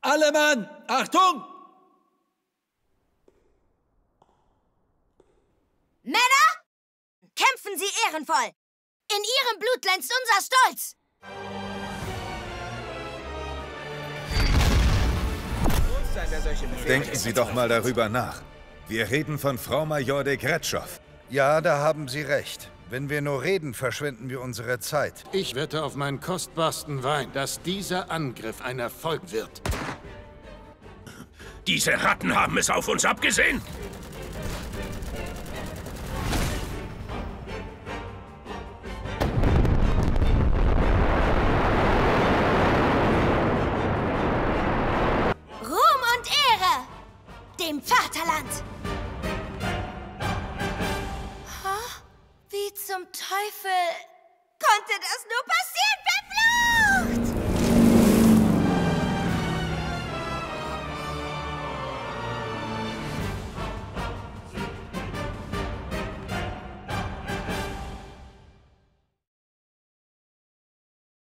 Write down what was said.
Alle Mann, Achtung! Männer, kämpfen Sie ehrenvoll! In Ihrem Blut glänzt unser Stolz! Denken Sie doch mal darüber nach. Wir reden von Frau Major de Gretschow. Ja, da haben Sie recht. Wenn wir nur reden, verschwenden wir unsere Zeit. Ich wette auf meinen kostbarsten Wein, dass dieser Angriff ein Erfolg wird. Diese Ratten haben es auf uns abgesehen.